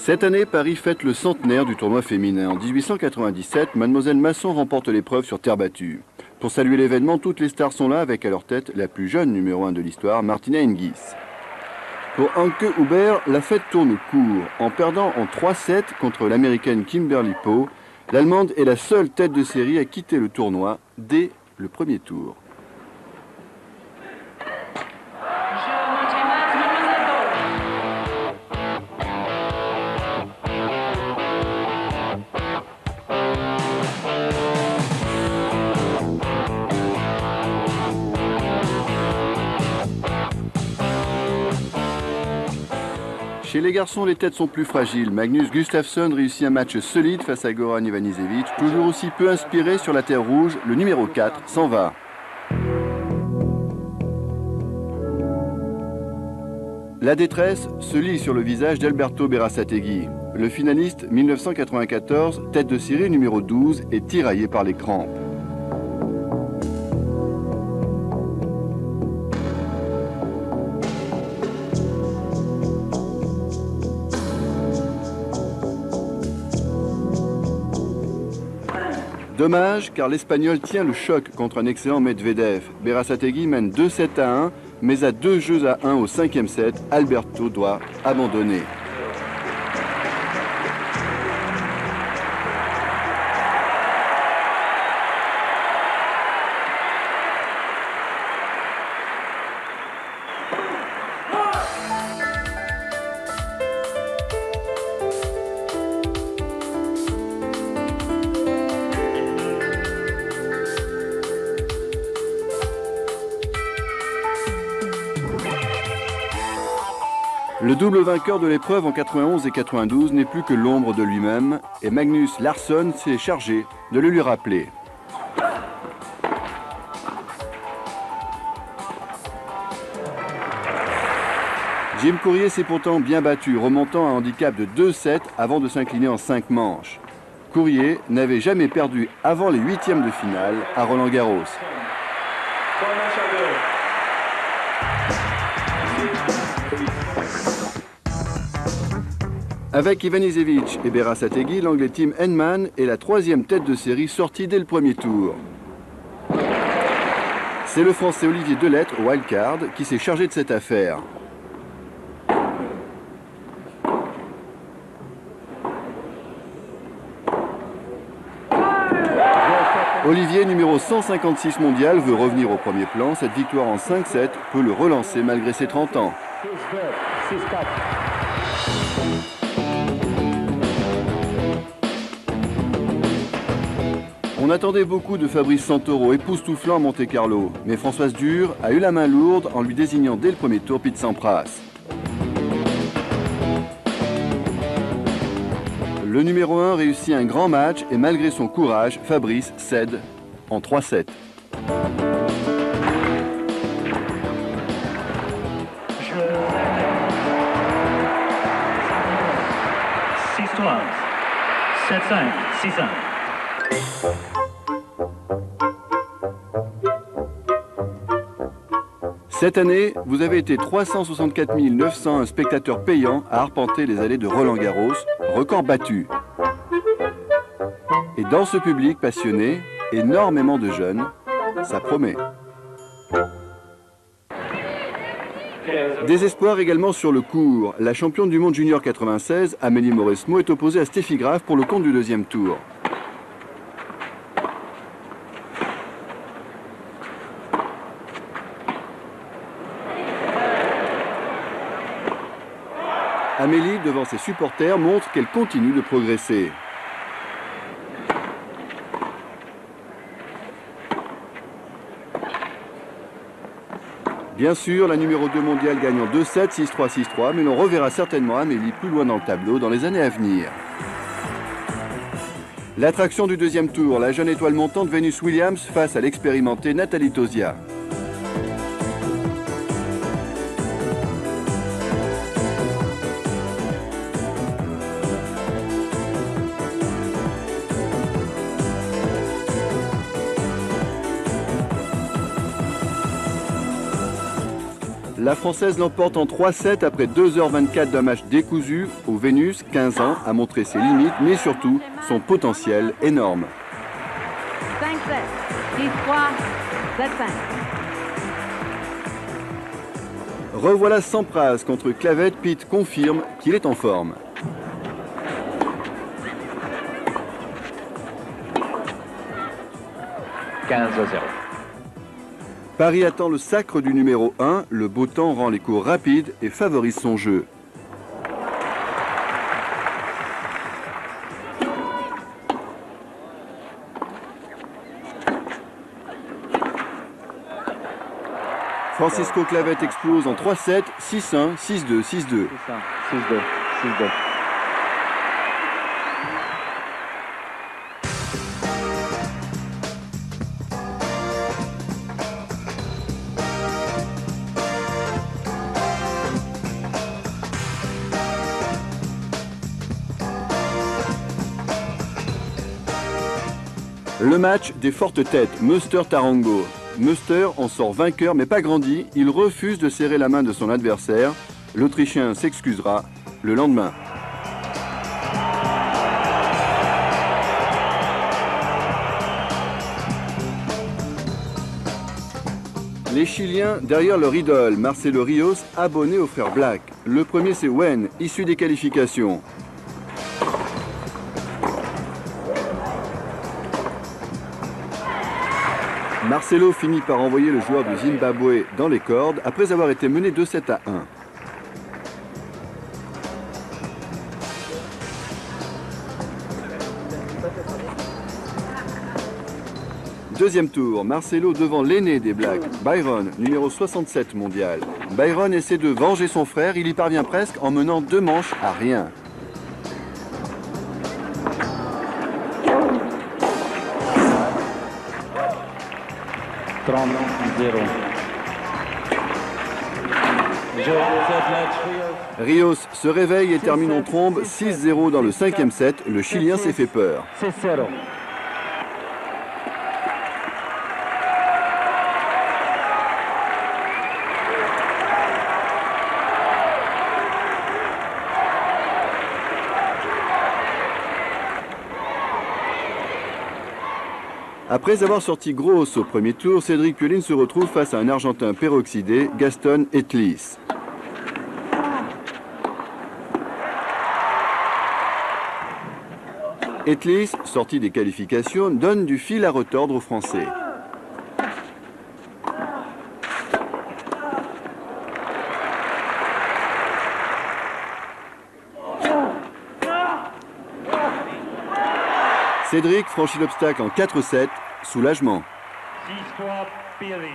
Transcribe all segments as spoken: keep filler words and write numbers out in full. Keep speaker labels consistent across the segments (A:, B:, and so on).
A: Cette année, Paris fête le centenaire du tournoi féminin. En mille huit cent quatre-vingt-dix-sept, Mademoiselle Masson remporte l'épreuve sur terre battue. Pour saluer l'événement, toutes les stars sont là, avec à leur tête la plus jeune numéro un de l'histoire, Martina Hingis. Pour Anke Huber, la fête tourne court. En perdant en trois sept contre l'américaine Kimberly Poe, l'Allemande est la seule tête de série à quitter le tournoi dès le premier tour. Chez les garçons, les têtes sont plus fragiles. Magnus Gustafsson réussit un match solide face à Goran Ivanisevic. Toujours aussi peu inspiré sur la terre rouge, le numéro quatre s'en va. La détresse se lit sur le visage d'Alberto Berasategui. Le finaliste mille neuf cent quatre-vingt-quatorze, tête de série numéro douze, est tiraillé par les crampes. Dommage, car l'Espagnol tient le choc contre un excellent Medvedev. Berasategui mène deux sept à un, mais à deux jeux à un au cinquième set, Alberto doit abandonner. Le double vainqueur de l'épreuve en quatre-vingt-onze et quatre-vingt-douze n'est plus que l'ombre de lui-même et Magnus Larsson s'est chargé de le lui rappeler. Jim Courier s'est pourtant bien battu, remontant à un handicap de deux sept avant de s'incliner en cinq manches. Courier n'avait jamais perdu avant les huitièmes de finale à Roland-Garros. Avec Ivanisevic et Berasategui, l'anglais Tim Henman est la troisième tête de série sortie dès le premier tour. C'est le français Olivier Delettre, wildcard, qui s'est chargé de cette affaire. Olivier, numéro cent cinquante-six mondial, veut revenir au premier plan. Cette victoire en cinq sept peut le relancer malgré ses trente ans. On attendait beaucoup de Fabrice Santoro, époustouflant à Monte-Carlo. Mais Françoise Dürr a eu la main lourde en lui désignant dès le premier tour Pete Sampras. Le numéro un réussit un grand match et malgré son courage, Fabrice cède en trois sept.
B: six trois, sept cinq, six cinq.
A: Cette année, vous avez été trois cent soixante-quatre mille neuf cent un spectateurs payants à arpenter les allées de Roland-Garros, record battu. Et dans ce public passionné, énormément de jeunes, ça promet. Désespoir également sur le court. La championne du monde junior quatre-vingt-seize, Amélie Mauresmo, est opposée à Steffi Graf pour le compte du deuxième tour. Amélie, devant ses supporters, montre qu'elle continue de progresser. Bien sûr, la numéro deux mondiale gagne en deux sept, six trois, six trois, mais l'on reverra certainement Amélie plus loin dans le tableau dans les années à venir. L'attraction du deuxième tour, la jeune étoile montante Venus Williams face à l'expérimentée Nathalie Tauziat. La Française l'emporte en trois sept après deux heures vingt-quatre d'un match décousu où Vénus, quinze ans, a montré ses limites, mais surtout son potentiel énorme.
C: cinq sept, dix trois, sept cinq.
A: Revoilà Sampras contre Clavet. Pete confirme qu'il est en forme.
D: quinze à zéro.
A: Paris attend le sacre du numéro un. Le beau temps rend les cours rapides et favorise son jeu. Francisco Clavet explose en trois sept, six un, six deux, six deux.
D: six deux, six deux.
A: Le match des fortes têtes, Muster-Tarango. Muster en sort vainqueur mais pas grandi, il refuse de serrer la main de son adversaire. L'Autrichien s'excusera le lendemain. Les Chiliens derrière leur idole, Marcelo Rios, abonné au frère Black. Le premier c'est Wen, issu des qualifications. Marcelo finit par envoyer le joueur du Zimbabwe dans les cordes après avoir été mené deux sept à un. Deuxième tour, Marcelo devant l'aîné des Blacks, Byron, numéro soixante-sept mondial. Byron essaie de venger son frère, il y parvient presque en menant deux manches à rien.
D: trente zéro.
A: Rios se réveille et termine en trombe six zéro dans le cinquième set. Le Chilien s'est fait peur.
D: six zéro.
A: Après avoir sorti grosse au premier tour, Cédric Pioline se retrouve face à un Argentin peroxydé, Gaston Etlis. Etlis, sorti des qualifications, donne du fil à retordre aux Français. Cédric franchit l'obstacle en quatre sept, soulagement.
B: six trois, Pioline.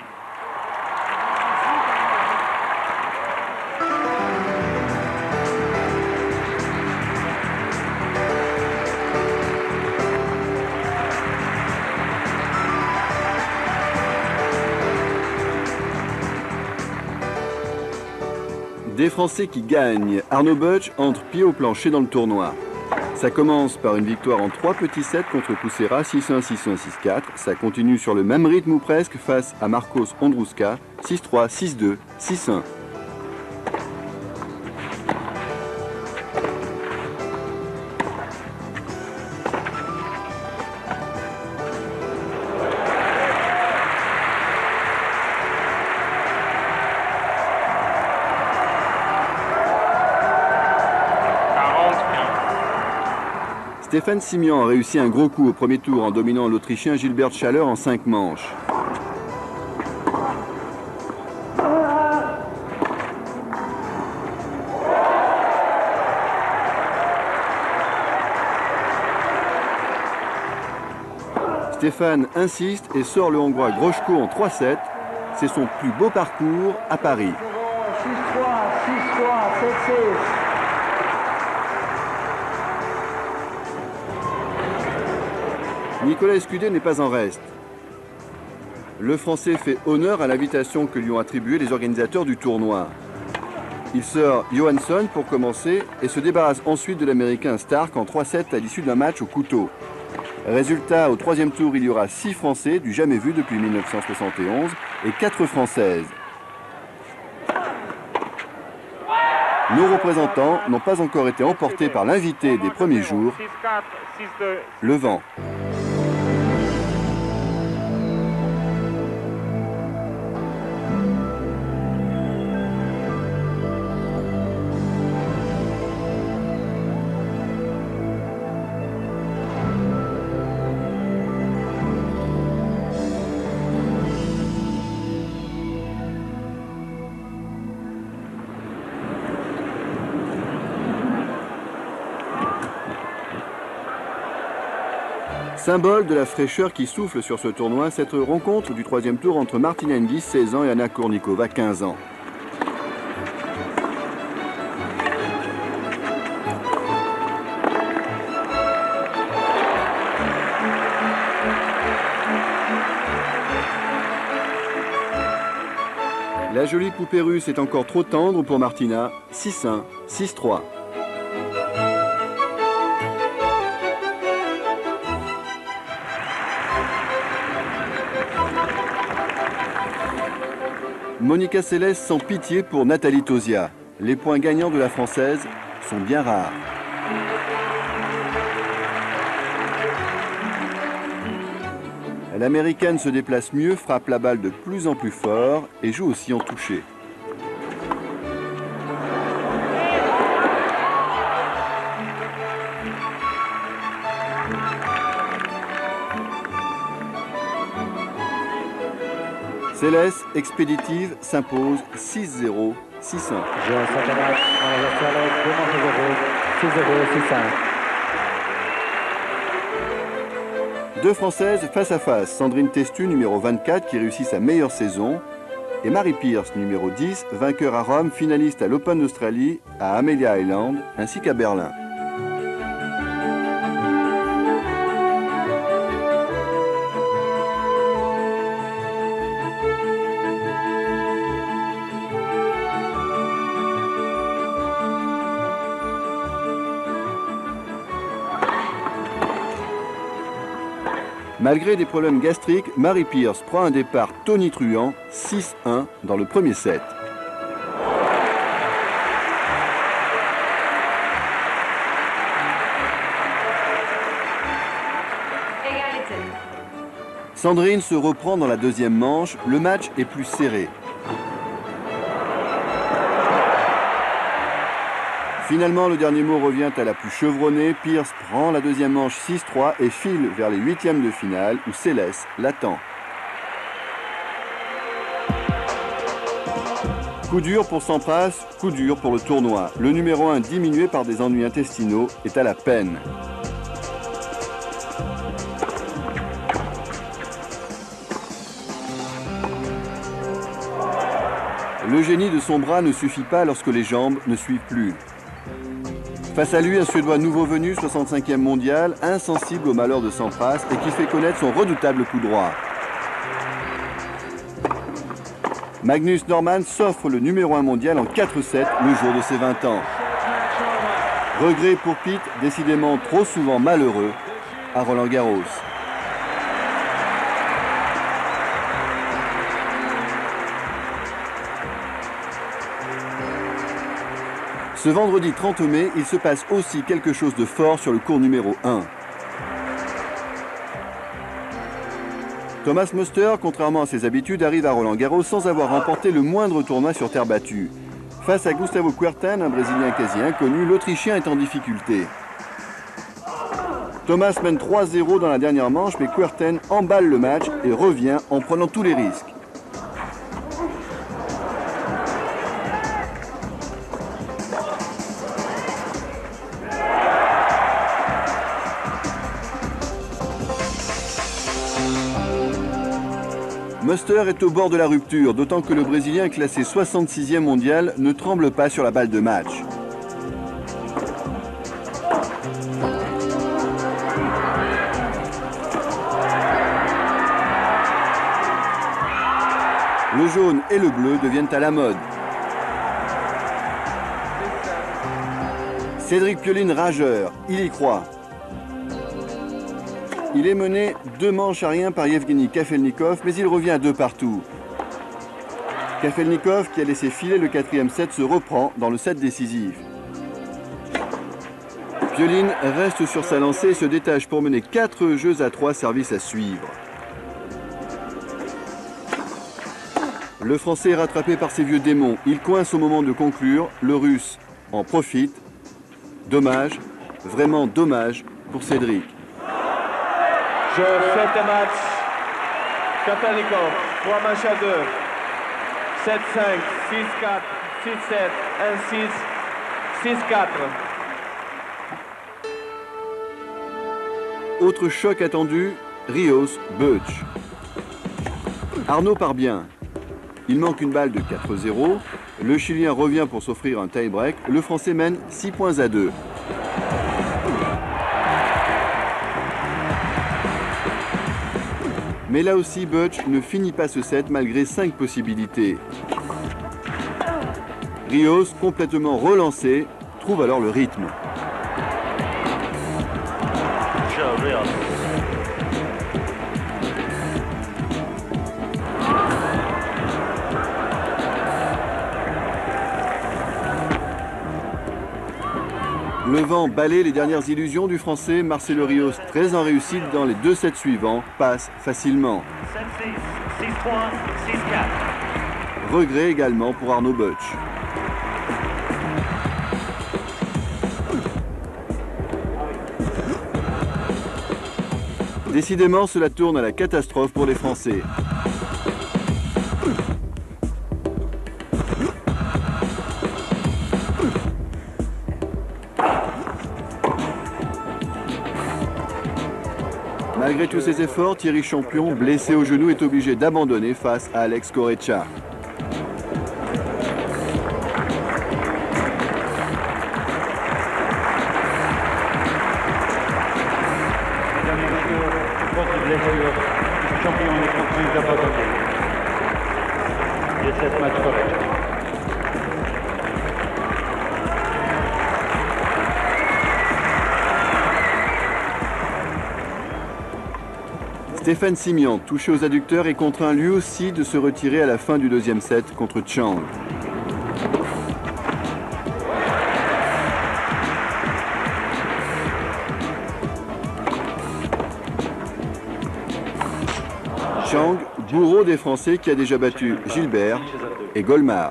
A: Des Français qui gagnent. Arnaud Butch entre pied au plancher dans le tournoi. Ça commence par une victoire en trois petits sets contre Poussera, six un, six un, six quatre. Ça continue sur le même rythme ou presque face à Marcos Ondrouska, six trois, six deux, six un. Stéphane Simian a réussi un gros coup au premier tour en dominant l'Autrichien Gilbert Schaller en cinq manches. Stéphane insiste et sort le Hongrois Groszko en trois sept. C'est son plus beau parcours à Paris.
E: six trois, six trois, sept six.
A: Nicolas Escudé n'est pas en reste. Le Français fait honneur à l'invitation que lui ont attribuée les organisateurs du tournoi. Il sort Johansson pour commencer et se débarrasse ensuite de l'Américain Stark en trois sept à l'issue d'un match au couteau. Résultat, au troisième tour, il y aura six Français, du jamais vu depuis mille neuf cent soixante et onze, et quatre Françaises. Nos représentants n'ont pas encore été emportés par l'invité des premiers jours, le vent. Symbole de la fraîcheur qui souffle sur ce tournoi, cette rencontre du troisième tour entre Martina Hingis, seize ans, et Anna Kournikova, quinze ans. La jolie poupée russe est encore trop tendre pour Martina, six un, six trois. Monica Seles sans pitié pour Nathalie Tauziat. Les points gagnants de la Française sont bien rares. L'Américaine se déplace mieux, frappe la balle de plus en plus fort et joue aussi en touché. Seles, expéditive, s'impose six zéro, six un. Deux Françaises face à face, Sandrine Testu, numéro vingt-quatre, qui réussit sa meilleure saison, et Mary Pierce, numéro dix, vainqueur à Rome, finaliste à l'Open d'Australie, à Amelia Island, ainsi qu'à Berlin. Malgré des problèmes gastriques, Mary Pierce prend un départ tonitruant, six un dans le premier set. Sandrine se reprend dans la deuxième manche, le match est plus serré. Finalement, le dernier mot revient à la plus chevronnée. Pierce prend la deuxième manche six trois et file vers les huitièmes de finale où Seles l'attend. Coup dur pour Sampras, coup dur pour le tournoi. Le numéro un, diminué par des ennuis intestinaux, est à la peine. Le génie de son bras ne suffit pas lorsque les jambes ne suivent plus. Face à lui, un Suédois nouveau venu, soixante-cinquième mondial, insensible au malheur de Sampras et qui fait connaître son redoutable coup droit. Magnus Norman s'offre le numéro un mondial en quatre sept le jour de ses vingt ans. Regret pour Pete, décidément trop souvent malheureux, à Roland-Garros. Ce vendredi trente mai, il se passe aussi quelque chose de fort sur le court numéro un. Thomas Muster, contrairement à ses habitudes, arrive à Roland-Garros sans avoir remporté le moindre tournoi sur terre battue. Face à Gustavo Kuerten, un Brésilien quasi inconnu, l'Autrichien est en difficulté. Thomas mène trois zéro dans la dernière manche, mais Kuerten emballe le match et revient en prenant tous les risques. Muster est au bord de la rupture, d'autant que le Brésilien classé soixante-sixième mondial ne tremble pas sur la balle de match. Le jaune et le bleu deviennent à la mode. Cédric Pioline rageur, il y croit. Il est mené deux manches à rien par Yevgeny Kafelnikov, mais il revient à deux partout. Kafelnikov, qui a laissé filer le quatrième set, se reprend dans le set décisif. Pioline reste sur sa lancée et se détache pour mener quatre jeux à trois services à suivre. Le Français est rattrapé par ses vieux démons. Il coince au moment de conclure. Le Russe en profite. Dommage, vraiment dommage pour Cédric.
F: Je fais le match. Kafelnikov, trois matchs à deux. sept cinq, six quatre, six sept, un six, six quatre.
A: Autre choc attendu, Rios, Butch. Arnaud part bien. Il manque une balle de quatre zéro. Le Chilien revient pour s'offrir un tie-break. Le Français mène six points à deux. Mais là aussi, Butch ne finit pas ce set malgré cinq possibilités. Rios, complètement relancé, trouve alors le rythme. Le vent balaie les dernières illusions du Français. Marcelo Rios, très en réussite dans les deux sets suivants, passe facilement. Regret également pour Arnaud Butch. Décidément, cela tourne à la catastrophe pour les Français. Malgré tous ses efforts, Thierry Champion, blessé au genou, est obligé d'abandonner face à Alex Corretja. Stéphane Simian, touché aux adducteurs, est contraint lui aussi de se retirer à la fin du deuxième set contre Chang. Chang, bourreau des Français qui a déjà battu Gilbert et Golmar.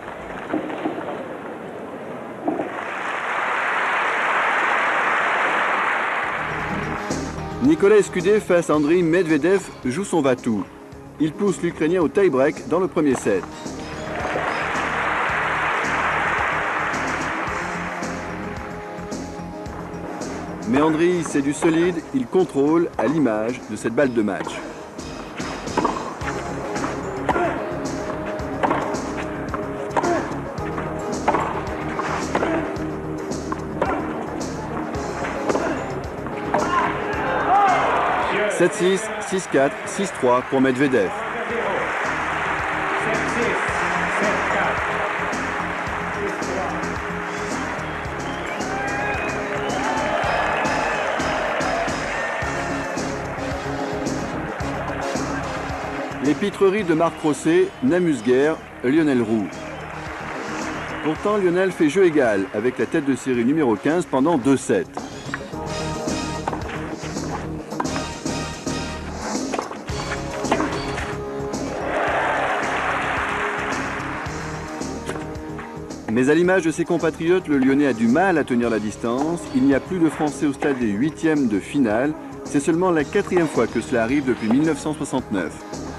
A: Nicolas Escudé face à Andriy Medvedev joue son va-tout. Il pousse l'Ukrainien au tie-break dans le premier set. Mais Andriy, c'est du solide, il contrôle à l'image de cette balle de match. sept six, six quatre, six trois pour Medvedev. Les pitreries de Marc Rosset n'amusent guère Lionel Roux. Pourtant, Lionel fait jeu égal avec la tête de série numéro quinze pendant deux sets. Mais à l'image de ses compatriotes, le Lyonnais a du mal à tenir la distance. Il n'y a plus de Français au stade des huitièmes de finale. C'est seulement la quatrième fois que cela arrive depuis mille neuf cent soixante-neuf.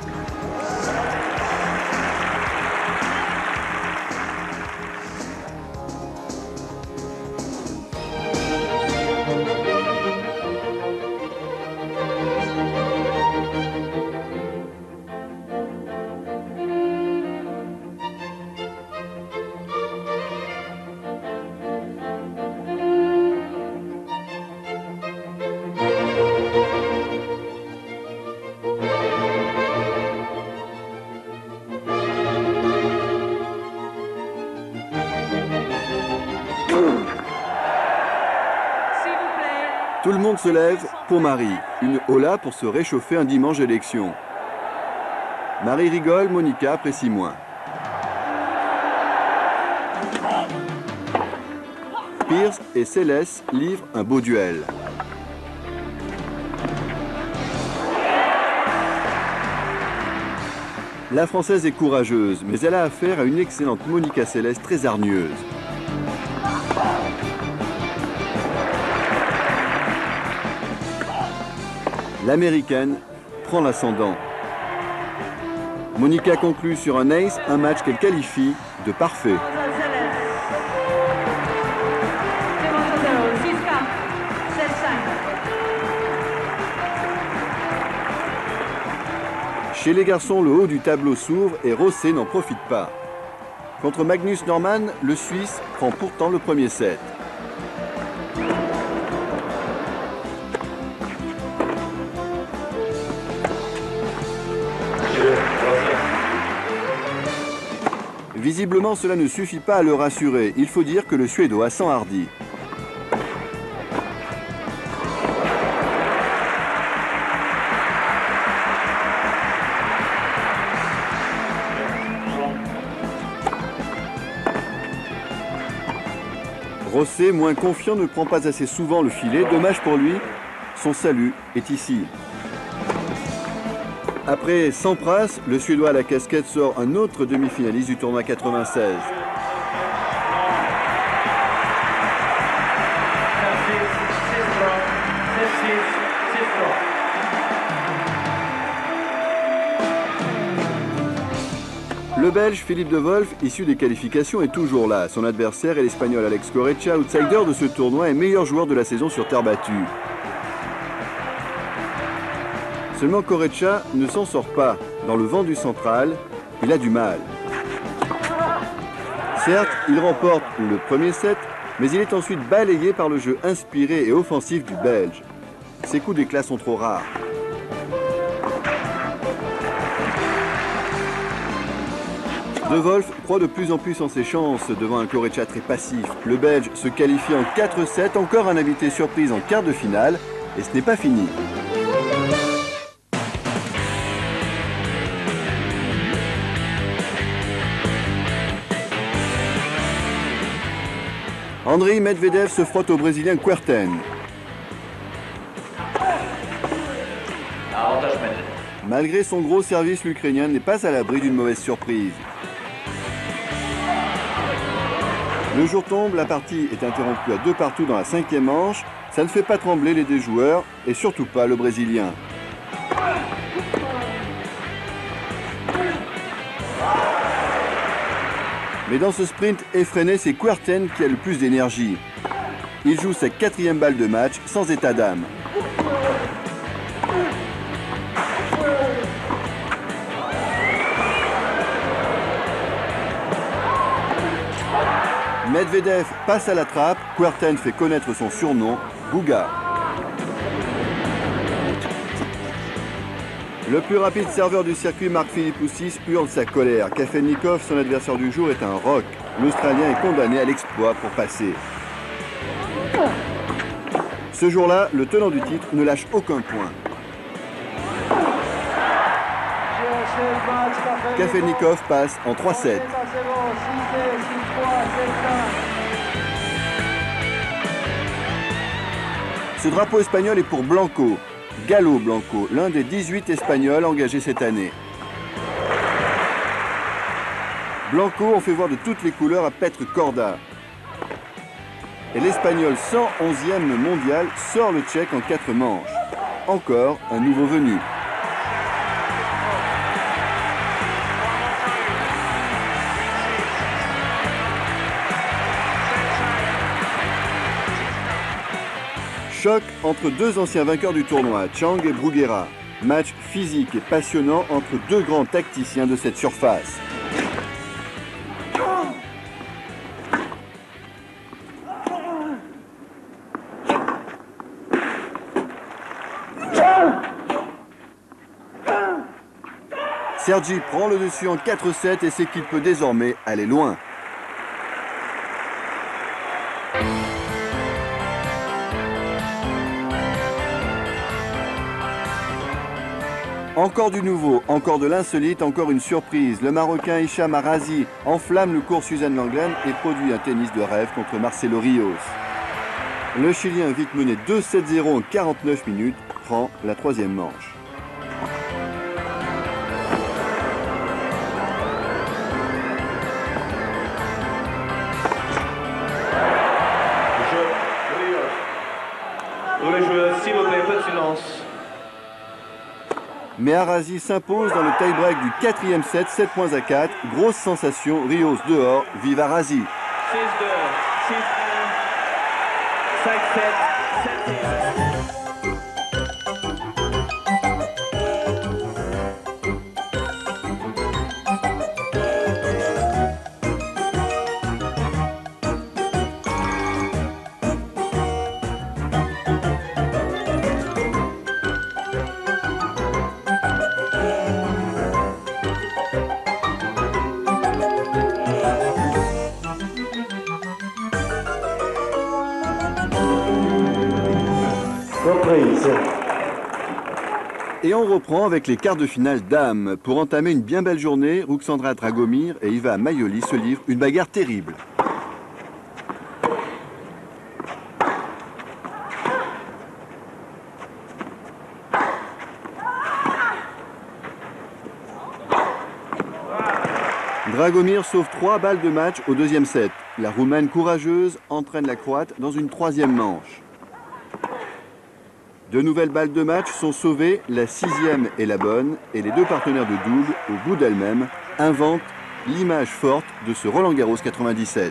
A: Tout le monde se lève pour Marie. Une hola pour se réchauffer un dimanche d'élection. Marie rigole, Monica apprécie moins. Spears et Seles livrent un beau duel. La Française est courageuse, mais elle a affaire à une excellente Monica Seles très hargneuse. L'Américaine prend l'ascendant. Monica conclut sur un ace, un match qu'elle qualifie de parfait. Chez les garçons, le haut du tableau s'ouvre et Rosset n'en profite pas. Contre Magnus Norman, le Suisse prend pourtant le premier set. Visiblement, cela ne suffit pas à le rassurer. Il faut dire que le Suédois s'enhardit. Rosset, moins confiant, ne prend pas assez souvent le filet. Dommage pour lui, son salut est ici. Après Sampras, le Suédois à la casquette sort un autre demi-finaliste du tournoi quatre-vingt-seize. Le Belge Philippe de Wolf, issu des qualifications, est toujours là. Son adversaire est l'Espagnol Alex Corretja, outsider de ce tournoi et meilleur joueur de la saison sur terre battue. Seulement Corretja ne s'en sort pas. Dans le vent du central, il a du mal. Certes, il remporte le premier set, mais il est ensuite balayé par le jeu inspiré et offensif du Belge. Ses coups d'éclat sont trop rares. De Wolf croit de plus en plus en ses chances devant un Corretja très passif. Le Belge se qualifie en quatre sept, encore un invité surprise en quart de finale, et ce n'est pas fini. Andriy Medvedev se frotte au Brésilien Kuerten. Malgré son gros service, l'Ukrainien n'est pas à l'abri d'une mauvaise surprise. Le jour tombe, la partie est interrompue à deux partout dans la cinquième manche. Ça ne fait pas trembler les deux joueurs et surtout pas le Brésilien. Mais dans ce sprint effréné, c'est Kuerten qui a le plus d'énergie. Il joue sa quatrième balle de match sans état d'âme. Medvedev passe à la trappe, Kuerten fait connaître son surnom, Bouga. Le plus rapide serveur du circuit, Mark Philippoussis, hurle sa colère. Kafelnikov, son adversaire du jour, est un roc. L'Australien est condamné à l'exploit pour passer. Ce jour-là, le tenant du titre ne lâche aucun point. Kafelnikov passe en trois sept. Ce drapeau espagnol est pour Blanco, Galo Blanco, l'un des dix-huit Espagnols engagés cette année. Blanco, on fait voir de toutes les couleurs à Petr Korda. Et l'Espagnol cent onzième mondial sort le Tchèque en quatre manches. Encore un nouveau venu. Choc entre deux anciens vainqueurs du tournoi, Chang et Bruguera. Match physique et passionnant entre deux grands tacticiens de cette surface. Sergi prend le dessus en quatre sept et sait qu'il peut désormais aller loin. Encore du nouveau, encore de l'insolite, encore une surprise. Le Marocain Hicham Arrazi enflamme le cours Suzanne Lenglen et produit un tennis de rêve contre Marcelo Rios. Le Chilien, vite mené deux sept zéro en quarante-neuf minutes, prend la troisième manche.
F: Je, Rios. Pour les joueurs, s'il vous plaît, peu de silence.
A: Mais Arrazi s'impose dans le tie-break du quatrième set, sept points à quatre. Grosse sensation, Rios dehors, vive Arrazi.
F: six deux, six un, cinq sept, sept un.
E: Reprise.
A: Et on reprend avec les quarts de finale dames. Pour entamer une bien belle journée, Ruxandra Dragomir et Iva Maioli se livrent une bagarre terrible. Dragomir sauve trois balles de match au deuxième set. La Roumaine courageuse entraîne la Croate dans une troisième manche. De nouvelles balles de match sont sauvées, la sixième est la bonne, et les deux partenaires de double, au bout d'elles-mêmes, inventent l'image forte de ce Roland Garros quatre-vingt-dix-sept.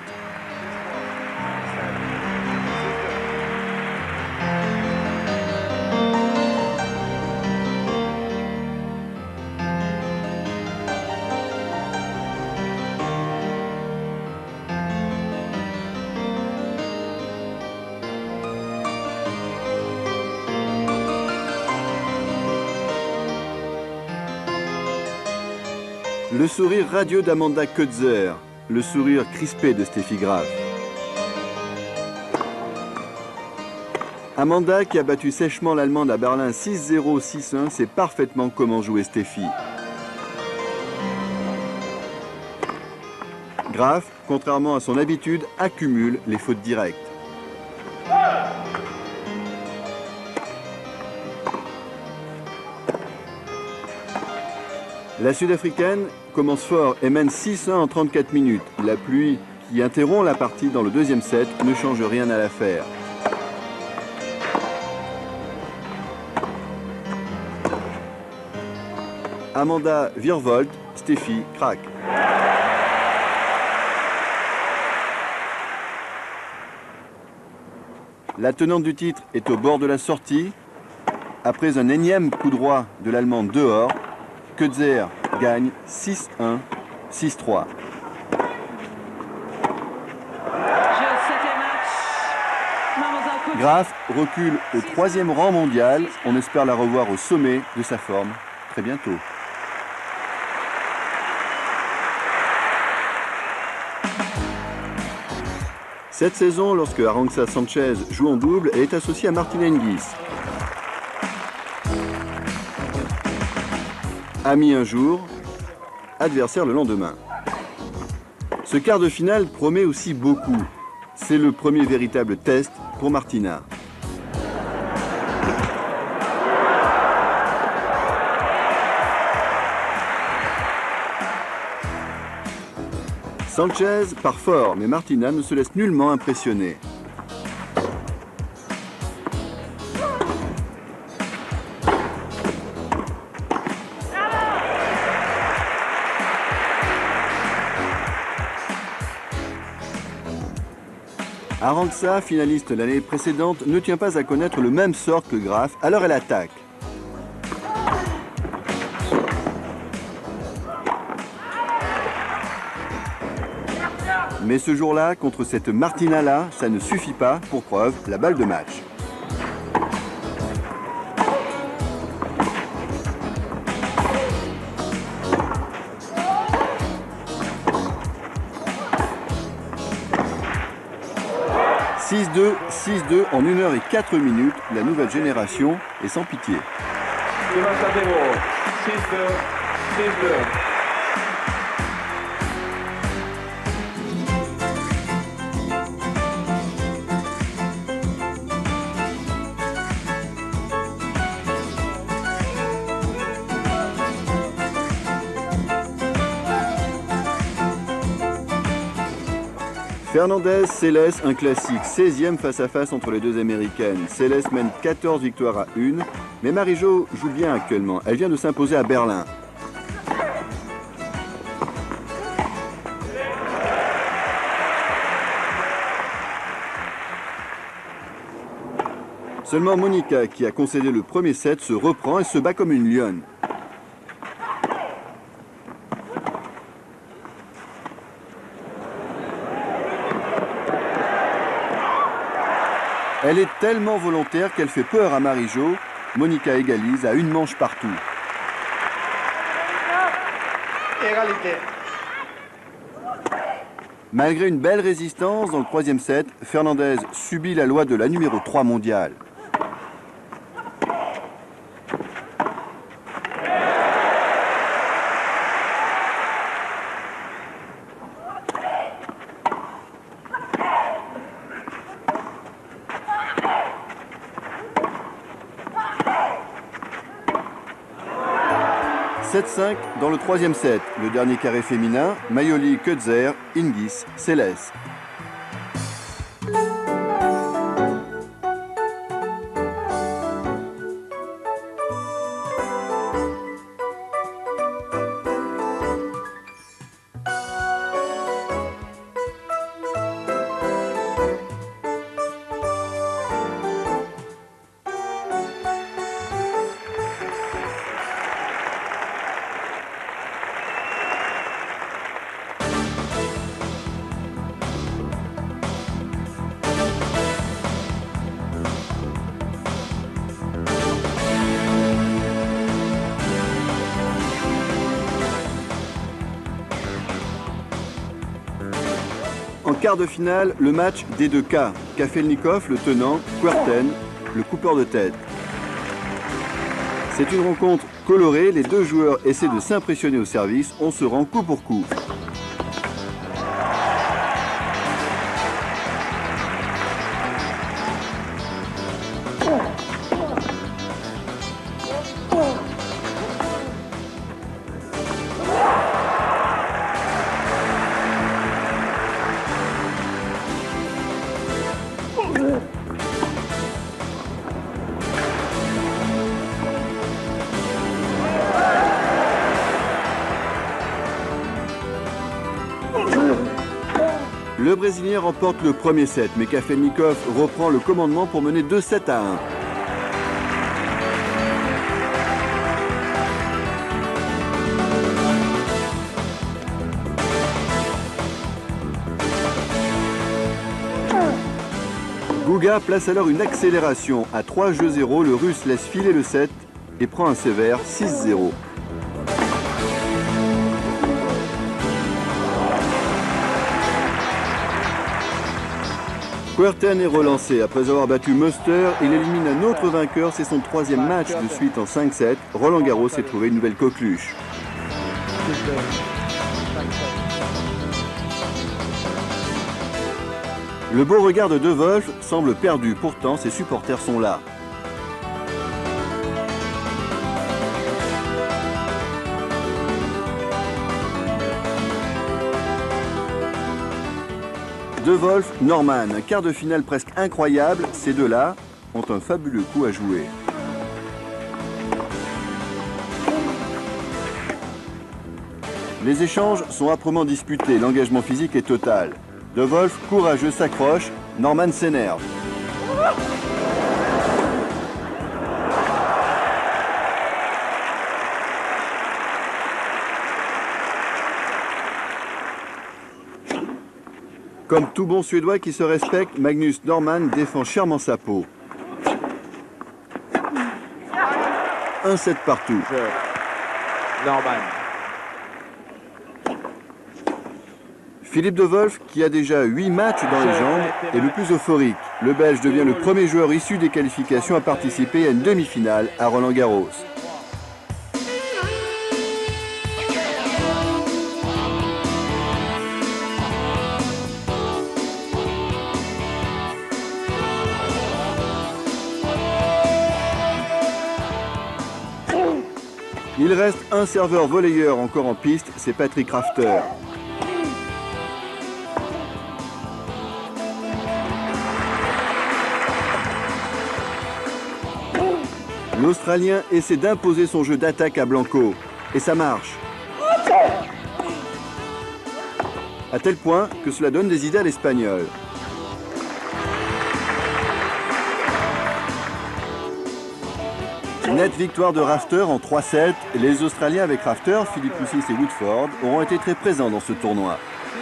A: Le sourire radieux d'Amanda Coetzer, le sourire crispé de Steffi Graf. Amanda, qui a battu sèchement l'Allemande à Berlin six zéro six un, sait parfaitement comment jouer Steffi. Graf, contrairement à son habitude, accumule les fautes directes. La Sud-Africaine commence fort et mène six un en trente-quatre minutes. La pluie qui interrompt la partie dans le deuxième set ne change rien à l'affaire. Amanda virevolte, Steffi craque. La tenante du titre est au bord de la sortie. Après un énième coup droit de l'Allemande dehors, Coetzer gagne six un, six trois. Graf recule au troisième rang mondial. On espère la revoir au sommet de sa forme très bientôt. Cette saison, lorsque Arantxa Sanchez joue en double, elle est associée à Martina Hingis. Ami un jour, adversaire le lendemain. Ce quart de finale promet aussi beaucoup. C'est le premier véritable test pour Martina. Sanchez part fort, mais Martina ne se laisse nullement impressionner. Arantxa, finaliste l'année précédente, ne tient pas à connaître le même sort que Graf, alors elle attaque. Mais ce jour-là, contre cette Martina-là, ça ne suffit pas, pour preuve, la balle de match. six deux, six deux en une heure et quatre minutes, la nouvelle génération est sans pitié.
F: deux matchs à zéro. six deux, six deux.
A: Fernandez, Seles, un classique, seizième face-à-face entre les deux Américaines. Seles mène quatorze victoires à une, mais Marie-Jo joue bien actuellement. Elle vient de s'imposer à Berlin. Seulement Monica, qui a concédé le premier set, se reprend et se bat comme une lionne. Elle est tellement volontaire qu'elle fait peur à Marie-Jo. Monica égalise à une manche partout.
E: Égalité.
A: Malgré une belle résistance dans le troisième set, Fernandez subit la loi de la numéro trois mondiale. sept cinq dans le troisième set. Le dernier carré féminin, Mayoli, Kutzer, Hingis, Seles. En quart de finale, le match des deux cas. Kafelnikov, le tenant, Kuerten, le coupeur de tête. C'est une rencontre colorée, les deux joueurs essaient de s'impressionner au service, on se rend coup pour coup. Le Brésilien remporte le premier set, mais Kafelnikov reprend le commandement pour mener deux sept à un. Guga place alors une accélération. À trois jeux zéro, le Russe laisse filer le set et prend un sévère six zéro. Kuerten est relancé. Après avoir battu Muster, il élimine un autre vainqueur. C'est son troisième match de suite en cinq sept. Roland Garros s'est trouvé une nouvelle coqueluche. Le beau regard de De Wolf semble perdu. Pourtant, ses supporters sont là. De Wolf, Norman, un quart de finale presque incroyable, ces deux-là ont un fabuleux coup à jouer. Les échanges sont âprement disputés, l'engagement physique est total. De Wolf, courageux, s'accroche, Norman s'énerve. Comme tout bon Suédois qui se respecte, Magnus Norman défend chèrement sa peau. un sept partout.
F: Norman.
A: Philippe De Wolf, qui a déjà huit matchs dans les jambes, est le plus euphorique. Le Belge devient le premier joueur issu des qualifications à participer à une demi-finale à Roland Garros. Il reste un serveur volleyeur encore en piste, c'est Patrick Rafter. L'Australien essaie d'imposer son jeu d'attaque à Blanco. Et ça marche. À tel point que cela donne des idées à l'Espagnol. Nette victoire de Rafter en trois sept. Les Australiens avec Rafter, Philippe Lucis et Woodford auront été très présents dans ce tournoi.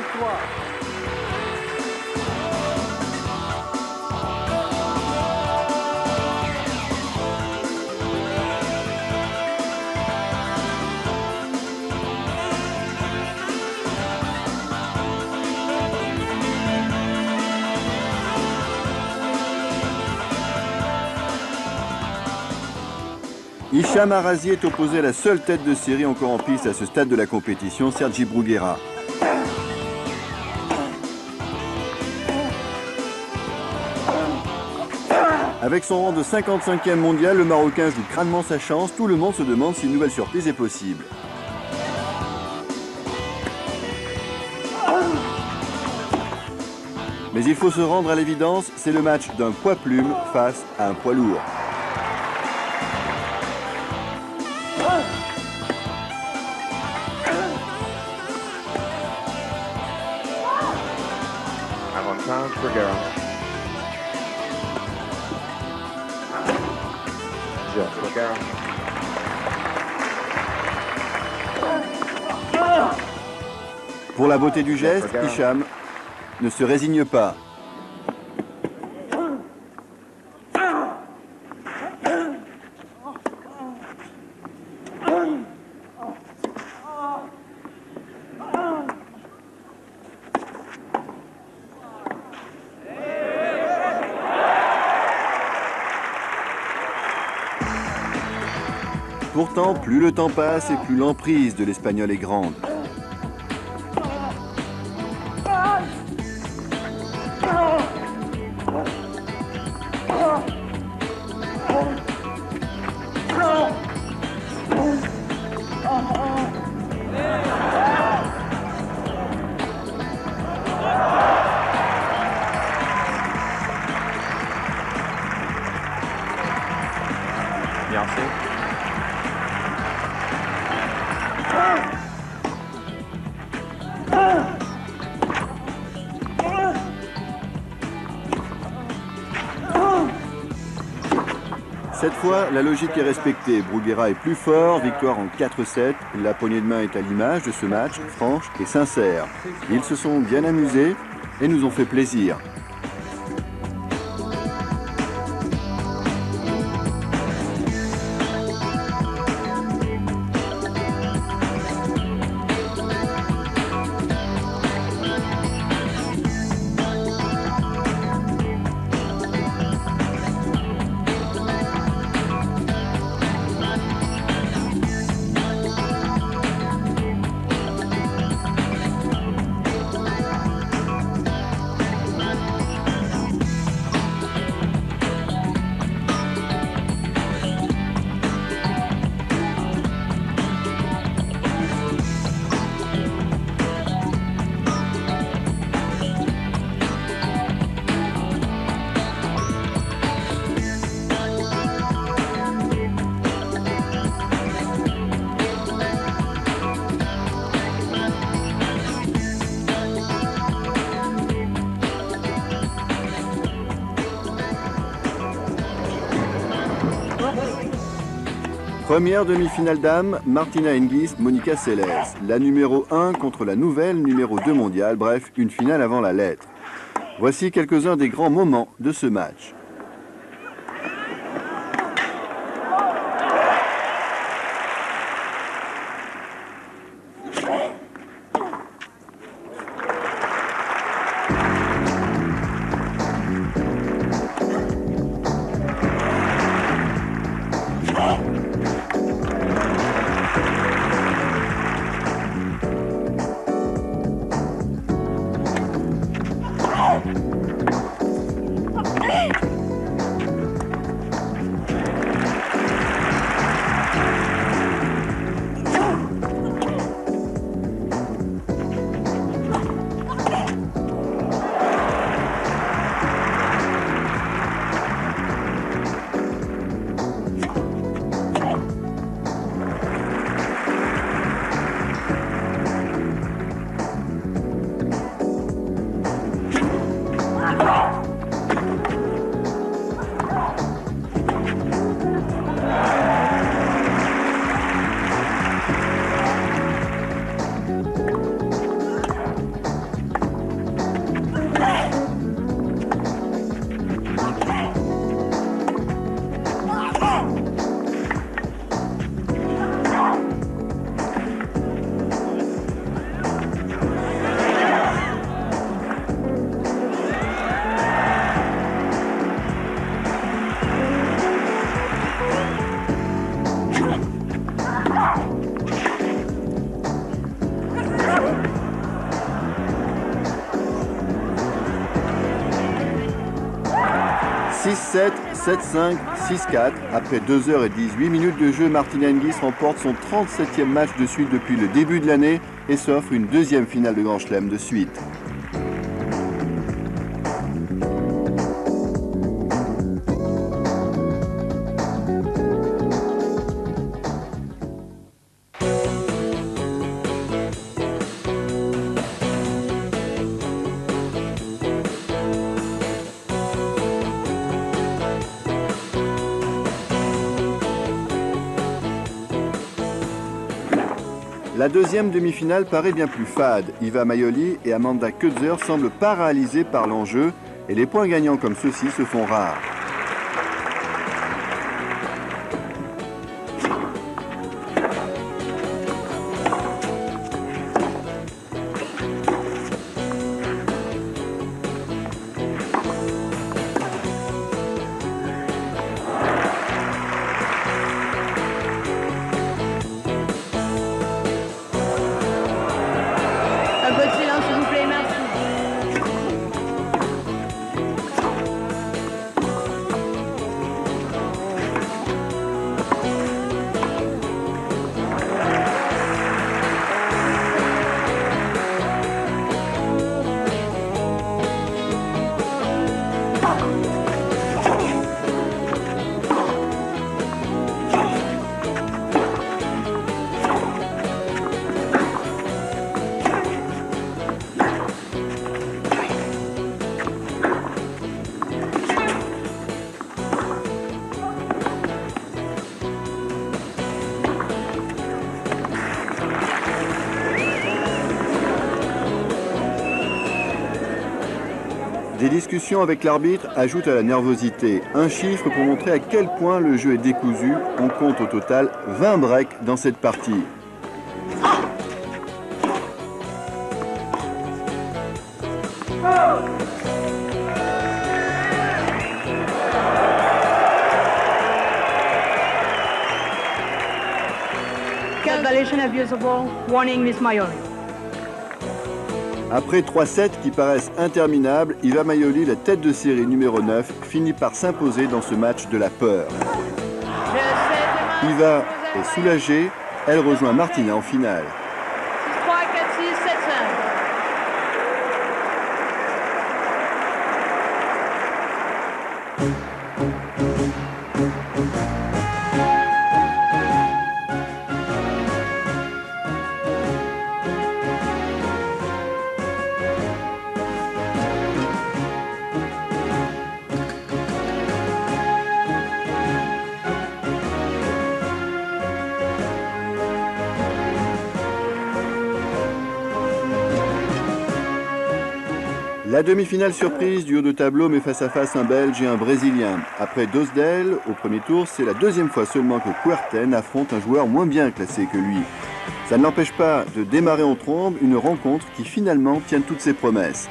A: Hicham Arazi est opposé à la seule tête de série encore en piste à ce stade de la compétition, Sergi Bruguera. Avec son rang de cinquante-cinquième mondial, le Marocain joue crânement sa chance. Tout le monde se demande si une nouvelle surprise est possible. Mais il faut se rendre à l'évidence, c'est le match d'un poids plume face à un poids lourd.
D: Avantage Bruguera. Just Bruguera.
A: Pour la beauté du geste, Hicham ne se résigne pas. Pourtant, plus le temps passe et plus l'emprise de l'Espagnol est grande.
D: Merci.
A: Cette fois, la logique est respectée. Bruguera est plus fort, victoire en quatre sept. La poignée de main est à l'image de ce match, franche et sincère. Ils se sont bien amusés et nous ont fait plaisir. Première demi-finale dames, Martina Hingis, Monica Seles. La numéro un contre la nouvelle numéro deux mondiale, bref, une finale avant la lettre. Voici quelques-uns des grands moments de ce match.
G: Hey!
A: sept, sept cinq, six quatre. Après deux heures et dix-huit minutes de jeu, Martina Hingis remporte son trente-septième match de suite depuis le début de l'année et s'offre une deuxième finale de Grand Chelem de suite. La deuxième demi-finale paraît bien plus fade. Iva Maioli et Amanda Coetzer semblent paralysées par l'enjeu et les points gagnants comme ceux-ci se font rares.
C: Un peu de silence, s'il vous plaît, merci.
A: Des discussions avec l'arbitre ajoutent à la nervosité. Un chiffre pour montrer à quel point le jeu est décousu. On compte au total vingt breaks dans cette partie.
C: Violation of use of ball. Warning, Miss Maioli.
A: Après trois sets qui paraissent interminables, Iva Maioli, la tête de série numéro neuf, finit par s'imposer dans ce match de la peur. Iva est soulagée, elle rejoint Martina en finale.
C: six trois, quatre six, sept cinq.
A: La demi-finale surprise du haut de tableau met face à face un Belge et un Brésilien. Après Dosdel, au premier tour, c'est la deuxième fois seulement que Kuerten affronte un joueur moins bien classé que lui. Ça ne l'empêche pas de démarrer en trombe une rencontre qui finalement tient toutes ses promesses.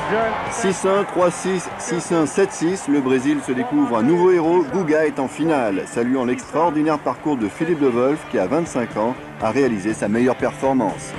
A: six un, trois six, six un, sept six, le Brésil se découvre un nouveau héros, Guga est en finale, saluant l'extraordinaire parcours de Philippe Devolf qui, à vingt-cinq ans, a réalisé sa meilleure performance.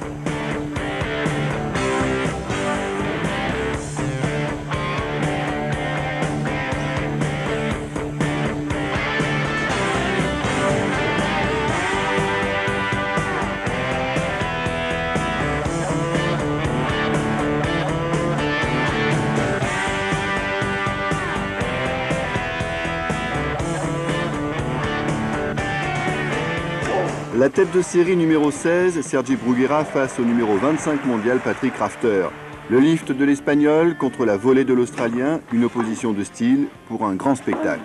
A: La tête de série numéro seize, Sergi Bruguera face au numéro vingt-cinq mondial, Patrick Rafter. Le lift de l'Espagnol contre la volée de l'Australien, une opposition de style pour un grand spectacle.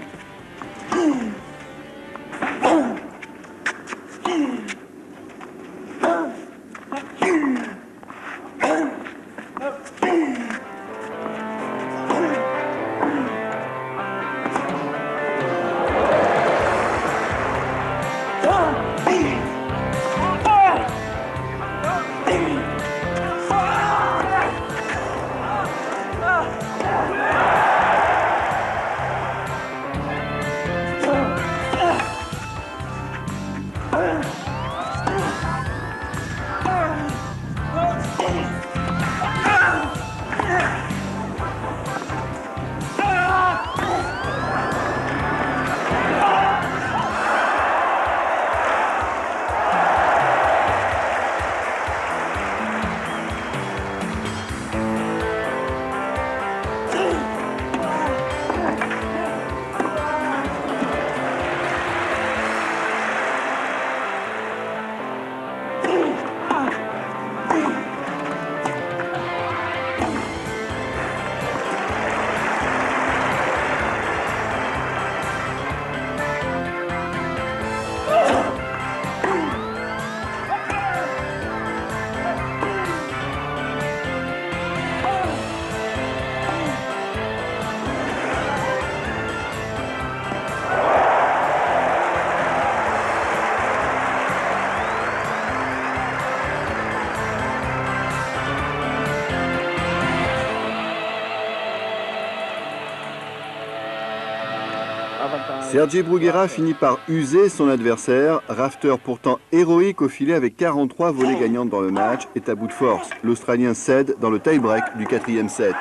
A: Sergi Bruguera finit par user son adversaire. Rafter, pourtant héroïque au filet avec quarante-trois volées gagnantes dans le match, est à bout de force. L'Australien cède dans le tie-break du quatrième set.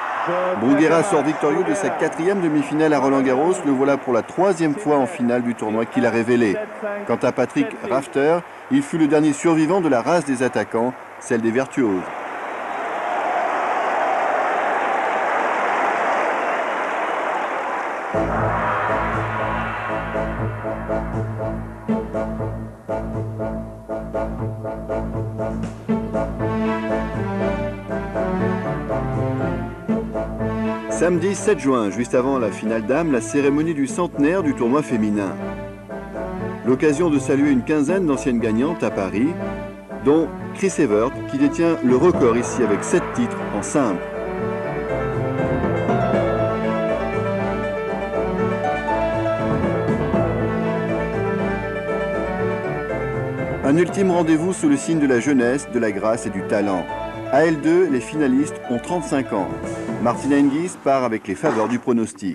A: Bruguera sort victorieux de sa quatrième demi-finale à Roland-Garros. Le voilà pour la troisième fois en finale du tournoi qu'il a révélé. Quant à Patrick Rafter, il fut le dernier survivant de la race des attaquants, celle des virtuoses. Samedi sept juin, juste avant la finale dames, la cérémonie du centenaire du tournoi féminin. L'occasion de saluer une quinzaine d'anciennes gagnantes à Paris, dont Chris Evert, qui détient le record ici avec sept titres en simple. Un ultime rendez-vous sous le signe de la jeunesse, de la grâce et du talent. À L deux, les finalistes ont trente-cinq ans. Martina Hingis part avec les faveurs du pronostic.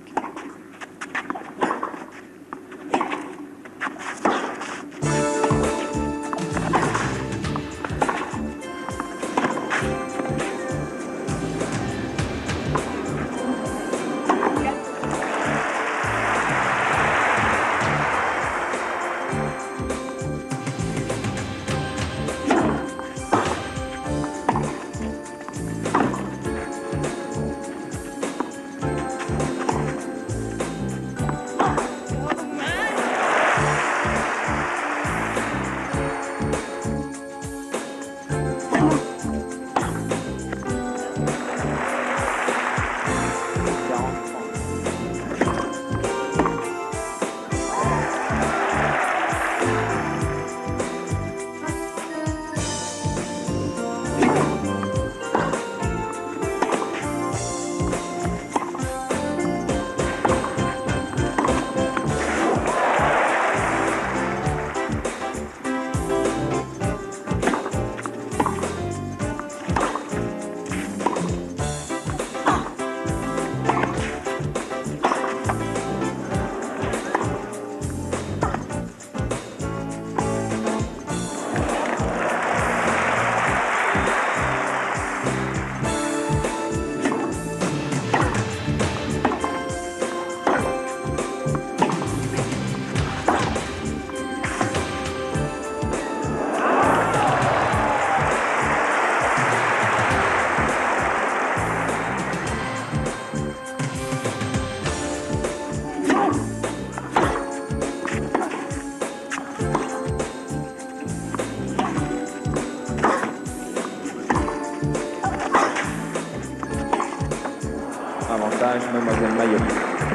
D: manche, Mademoiselle Mayoli.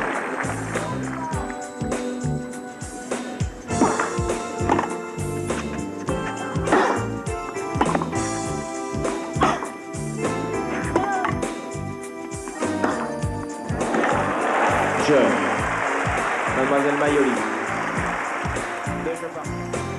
D: Jeu. Mademoiselle Mayoli. Deux jeux par.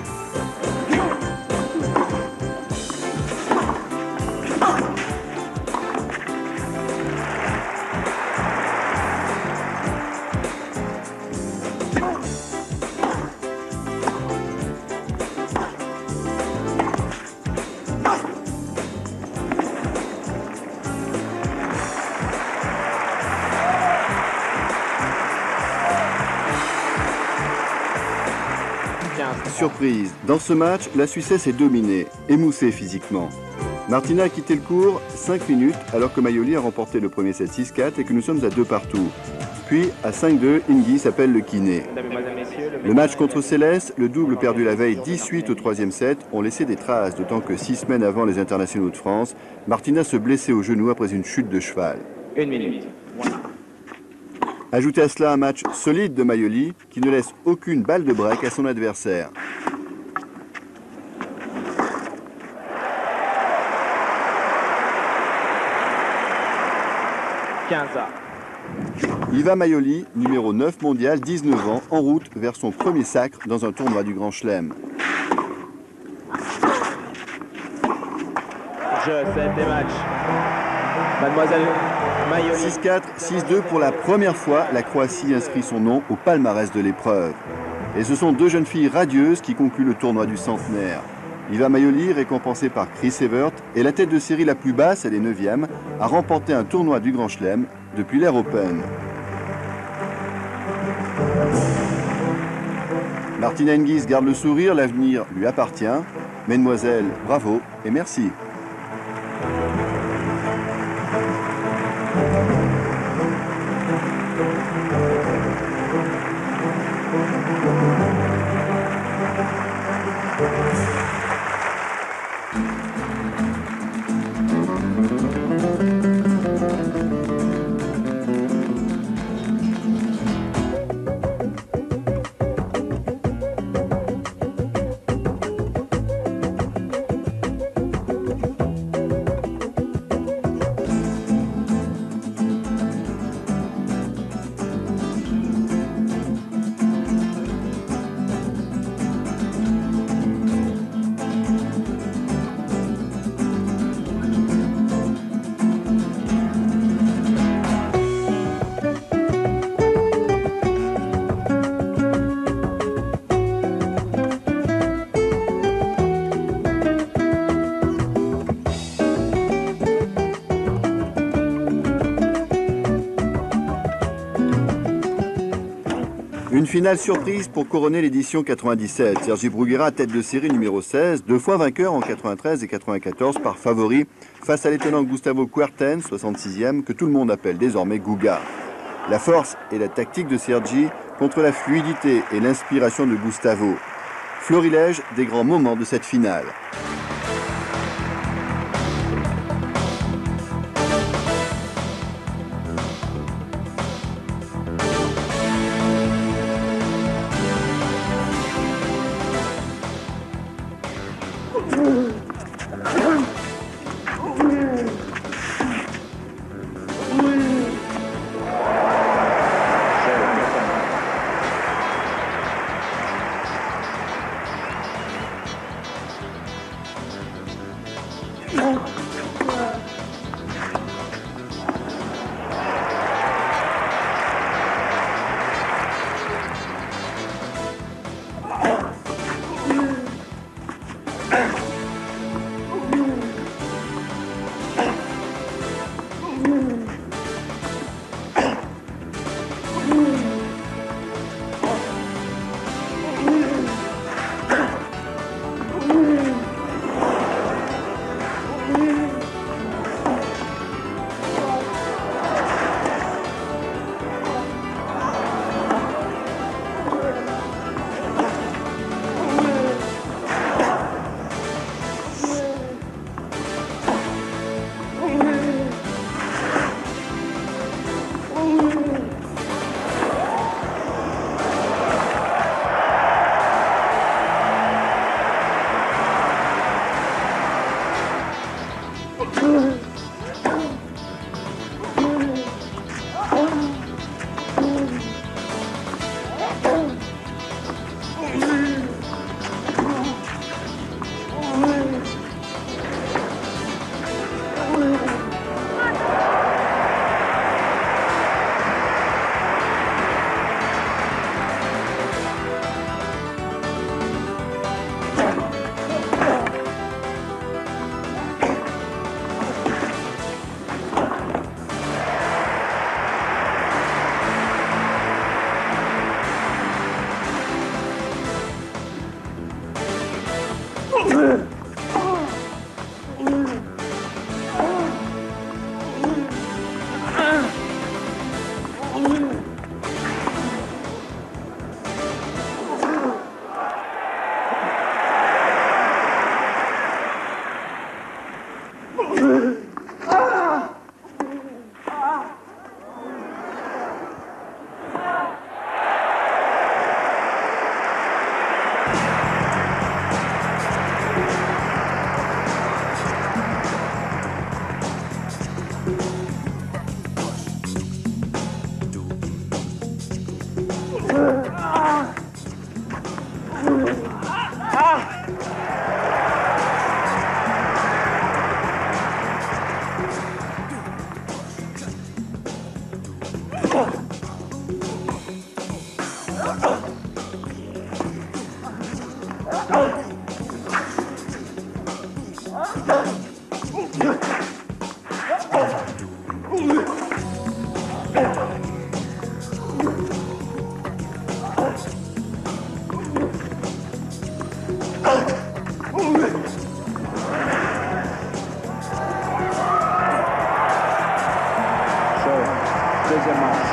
A: Surprise, dans ce match, la Suissesse est dominée, émoussée physiquement. Martina a quitté le court cinq minutes alors que Mayoli a remporté le premier set six quatre et que nous sommes à deux partout. Puis, à cinq deux, Hingis s'appelle le kiné. Le match contre Céleste, le double perdu la veille dix-huit au troisième set, ont laissé des traces, d'autant que six semaines avant les internationaux de France, Martina se blessait au genou après une chute de cheval.
D: Une minute.
A: Ajoutez à cela un match solide de Mayoli qui ne laisse aucune balle de break à son adversaire.
D: quinze A.
A: Iva Mayoli, numéro neuf mondial, dix-neuf ans, en route vers son premier sacre dans un tournoi du Grand Chelem.
D: Jeu, set et match. Mademoiselle Mayoli.
A: six quatre, six deux pour la première fois, la Croatie inscrit son nom au palmarès de l'épreuve. Et ce sont deux jeunes filles radieuses qui concluent le tournoi du centenaire. Iva Mayoli, récompensée par Chris Evert, est la tête de série la plus basse, elle est neuvième, à remporter un tournoi du Grand Chelem depuis l'Air Open. Martina Hingis garde le sourire, l'avenir lui appartient. Mesdemoiselles, bravo et merci. Une finale surprise pour couronner l'édition quatre-vingt-dix-sept. Sergi Bruguera, tête de série numéro seize, deux fois vainqueur en quatre-vingt-treize et quatre-vingt-quatorze par favori face à l'étonnant Gustavo Kuerten, soixante-sixième, que tout le monde appelle désormais Guga. La force et la tactique de Sergi contre la fluidité et l'inspiration de Gustavo. Florilège des grands moments de cette finale.
G: Mm-hmm.
D: Deuxième manche.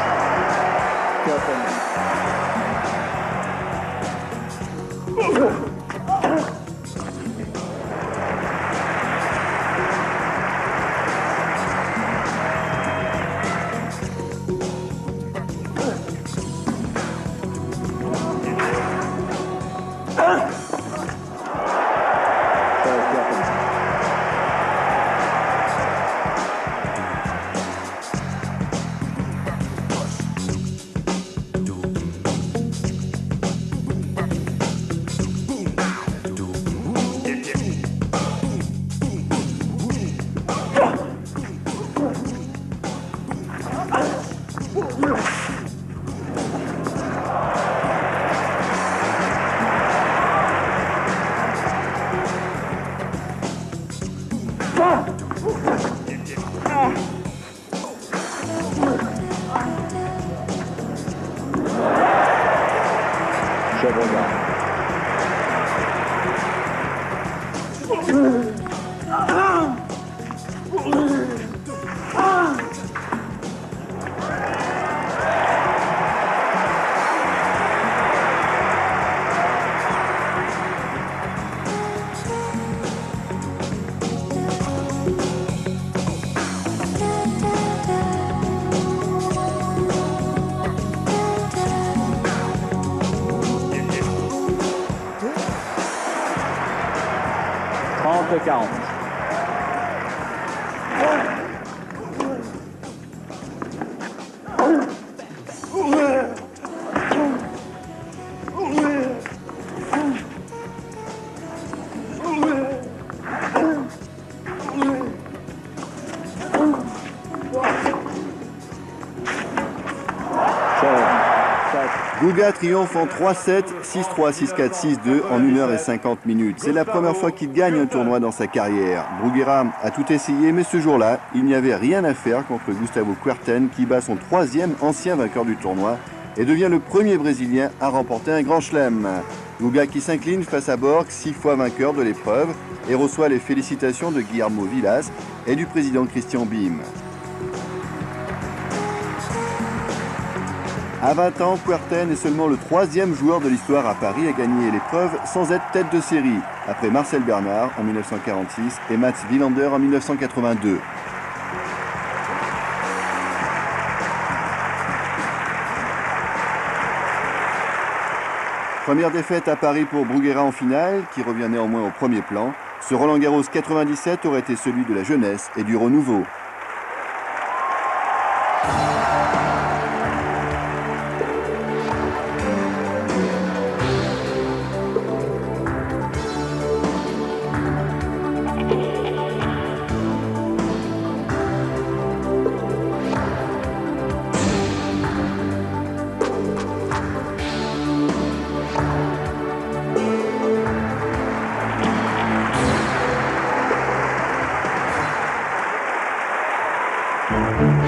D: trente quarante.
A: Guga triomphe en trois sept, six trois, six quatre, six deux en une heure et cinquante minutes. C'est la première fois qu'il gagne un tournoi dans sa carrière. Bruguera a tout essayé, mais ce jour-là, il n'y avait rien à faire contre Gustavo Kuerten qui bat son troisième ancien vainqueur du tournoi et devient le premier Brésilien à remporter un grand chelem. Guga qui s'incline face à Borg, six fois vainqueur de l'épreuve, et reçoit les félicitations de Guillermo Vilas et du président Christian Bim. À vingt ans, Kuerten est seulement le troisième joueur de l'histoire à Paris à gagner l'épreuve sans être tête de série, après Marcel Bernard en mille neuf cent quarante-six et Mats Wilander en mille neuf cent quatre-vingt-deux. Première défaite à Paris pour Bruguera en finale, qui revient néanmoins au premier plan. Ce Roland Garros quatre-vingt-dix-sept aurait été celui de la jeunesse et du renouveau.
B: Thank you.